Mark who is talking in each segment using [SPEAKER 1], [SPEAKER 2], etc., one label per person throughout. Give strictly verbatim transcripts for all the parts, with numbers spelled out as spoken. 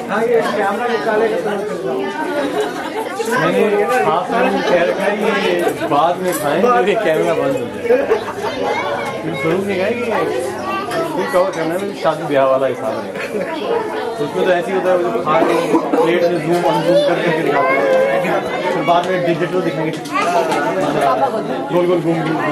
[SPEAKER 1] हाँ ये कैमरा निकालेगा तो
[SPEAKER 2] मैंने हाफ में कह रखा है ये बाद में खाएं तो ये कैमरा बंद हो जाए। स्वरूप ने कहा कि ये कवर करना है शादी ब्याह वाला हिसाब है, उसमें तो ऐसे ही होता है खा के प्लेट में जूम अनजूम करके फिर दिखाते हैं, फिर बाद में डिजिटल दिखाएंगे गोल गोल घूम घूम।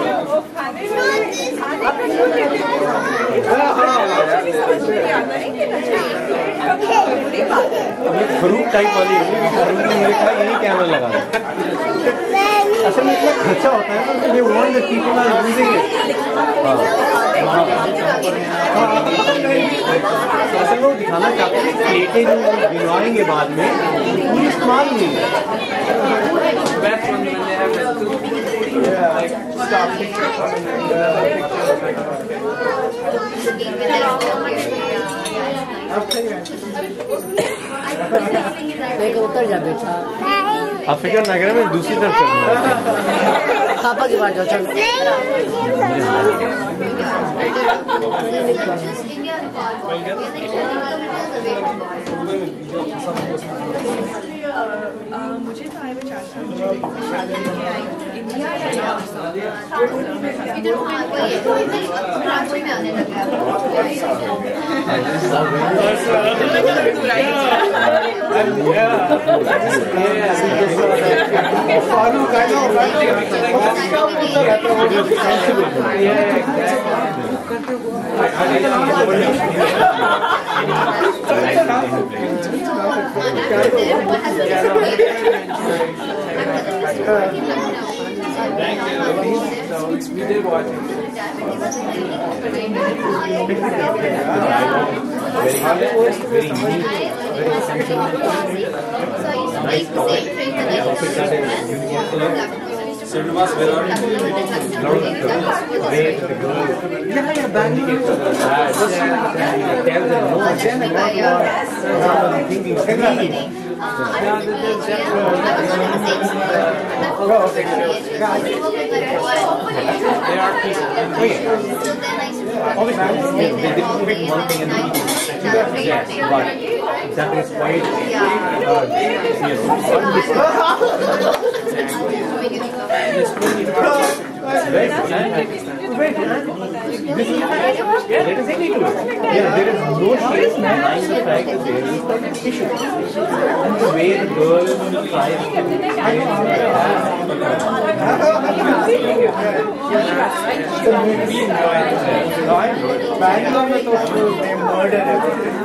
[SPEAKER 2] फरूक टाइप वाली है, फरूक ने मुझे कहा यही कैमरा लगा है। असल में इतना खर्चा होता है ना, ये one the people are using it. असल में वो दिखाना चाहते हैं प्लेटें जो गिनवाएंगे बाद में पूरी इस्तेमाल नहीं है।
[SPEAKER 3] उतर जा बेटा,
[SPEAKER 2] आप फिक्र ना करें, मैं दूसरी तरफ चलूँगा।
[SPEAKER 3] पापा की बात जाओ चलो।
[SPEAKER 4] मुझे तो आए चार साल इंडिया में आने लगा
[SPEAKER 1] Farukh, I know, we did watch it. Very very unique, very essential. Nice toy. So it was without weight the girl. Yeah, yeah, Bangalore. Tell them no. Then what was thinking? They are people. Obviously, they didn't pick one thing and do it. Yes, but that is quite, uh, you know, Wait, wait, this is let us take it. Yeah, there is no shame behind the fact that there is an issue. And the way the girl tries to Bangalore में तो they murder everything.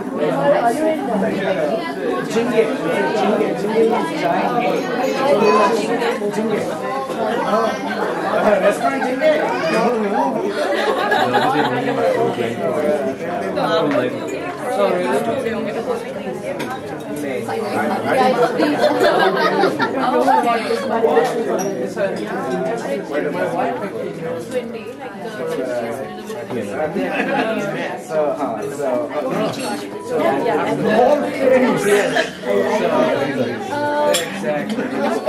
[SPEAKER 1] Jinge, jinge, jinge means giant. Jinge. Restaurant jinge? No, no. Sorry. So, uh, so, uh, so, all things, yes. Exactly.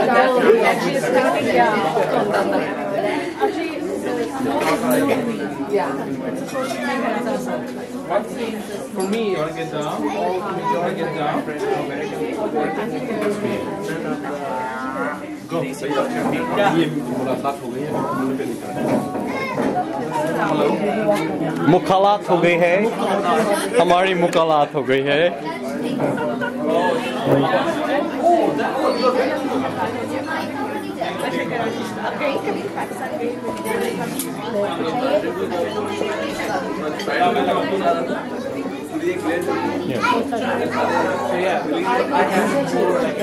[SPEAKER 4] Yeah.
[SPEAKER 1] For me, you want to get down? You want to get down? Go. ये मुलाकात हो गई है।
[SPEAKER 2] मुलाकात हो गई है, हमारी मुलाकात हो गई है।
[SPEAKER 1] Yeah. So yeah, I have more like a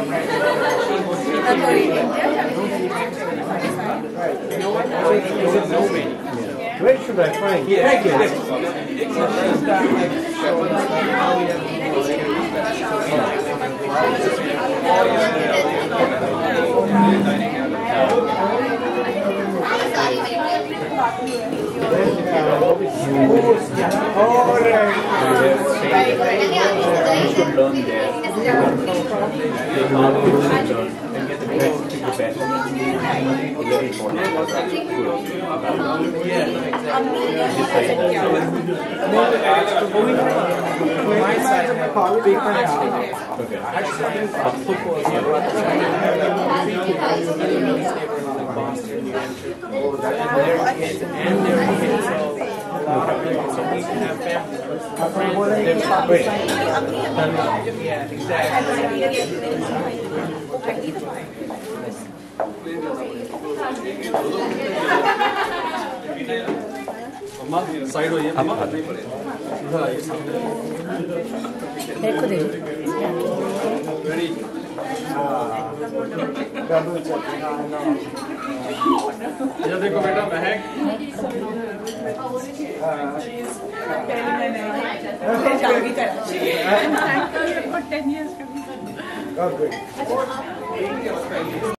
[SPEAKER 1] no way.
[SPEAKER 2] Where should I find?
[SPEAKER 1] Yeah.
[SPEAKER 2] Thank you.
[SPEAKER 1] My
[SPEAKER 2] side हो
[SPEAKER 3] देखो देखो
[SPEAKER 2] रेडी इधर देखो बेटा महक
[SPEAKER 4] टेन इयर्स